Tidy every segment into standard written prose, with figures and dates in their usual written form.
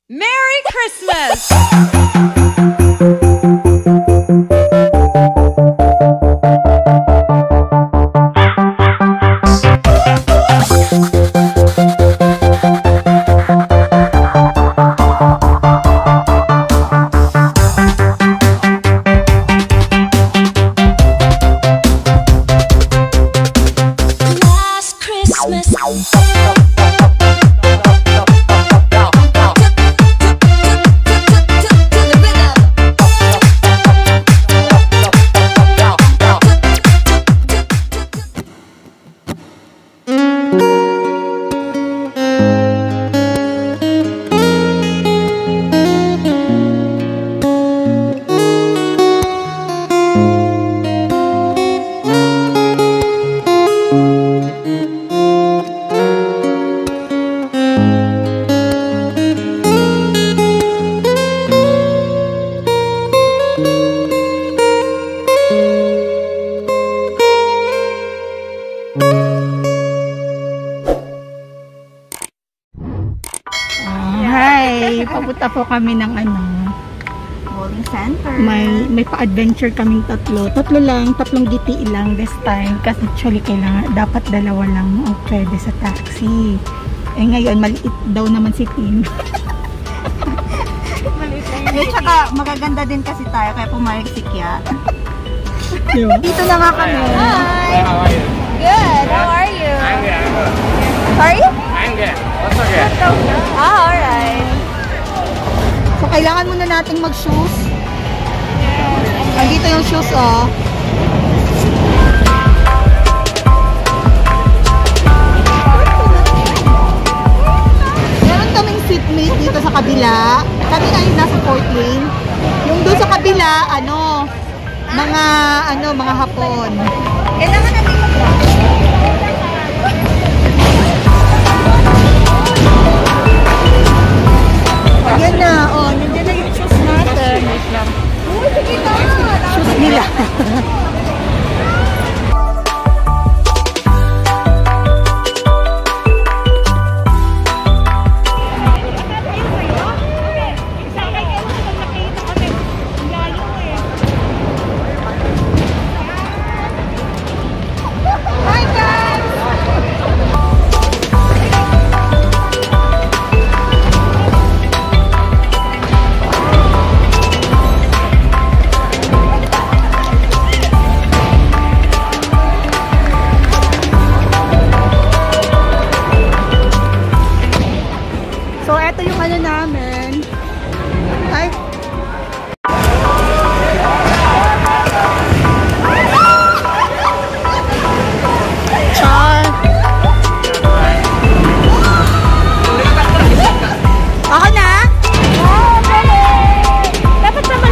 Merry Christmas! Hi! Papunta po kami ng bowling center. May pa-adventure kaming tatlong giti lang this time kasi actually dapat dalawa lang ang pwede sa taxi. Eh ngayon maliit daw naman si Tim. Maliit lang. Eh tsaka magaganda din kasi tayo kaya pumayag si Kya. Diba? Dito na nga kami. Hi! How are you? Good! How are you? I'm good. How are you? I'm good. What's okay? Alright. So kailangan muna nating mag-shoes. Dito yung shoes oh. Meron kaming seatmate dito sa kabila. Kami ngayon nasa 4th lane. Yung doon sa kabila, mga Hapon. Kailangan natin Ayan na, oh, nandiyan na yung shoes natin. Shoes nila. So, eto yung namin. Ay. Char. Ako na? dapat naman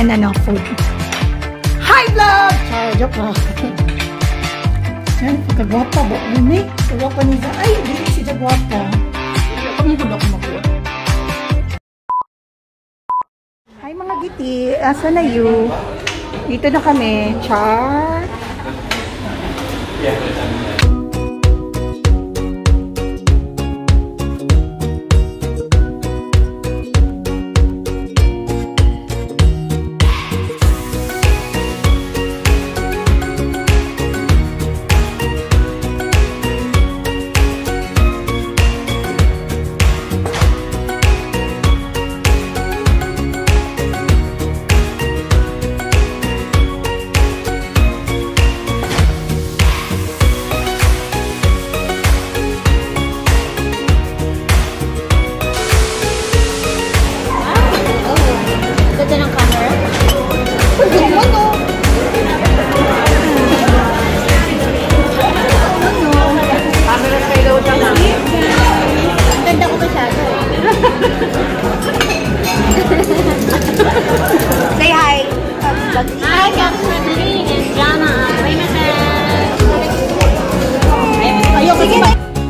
yan na ng food. Hi vlog! Char, joke lang. Yan, kagwapa ba? Nini? Kagwapa niya. Ay, hindi si Jagwapa. Pamugod ako makuha. Hi mga giti, asa na you? Dito na kami. Char. Say hi. Hi, Catherine and Jana. Ayoko sige.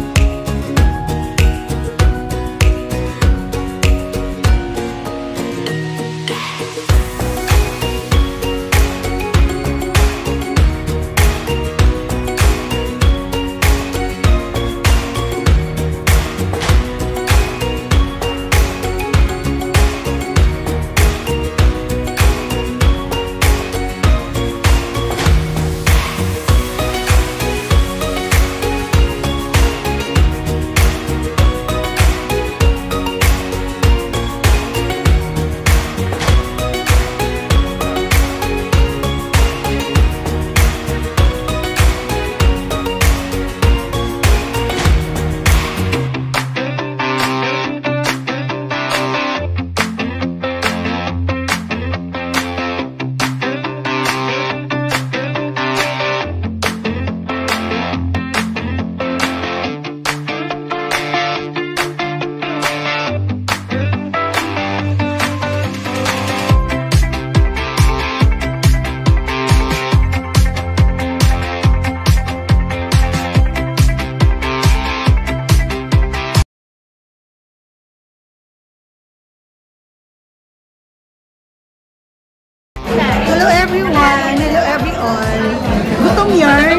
Hello everyone! Hello everyone! Gutom yarn?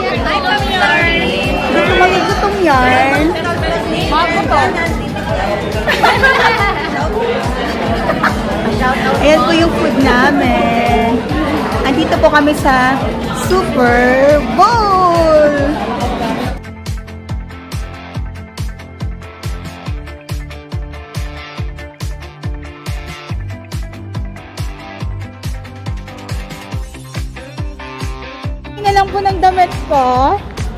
Gutom yarn? Ayan po yung food namin. Andito po kami sa Super Bowl! Na lang po ng damit ko.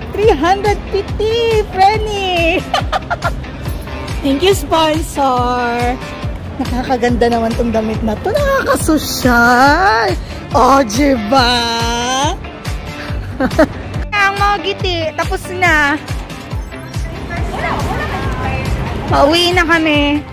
350, Frenny! Thank you, sponsor! Nakakaganda naman tong damit na to. Nakakasosyal! Oh, diba? Ang mga giti, tapos na. Pauwi na kami.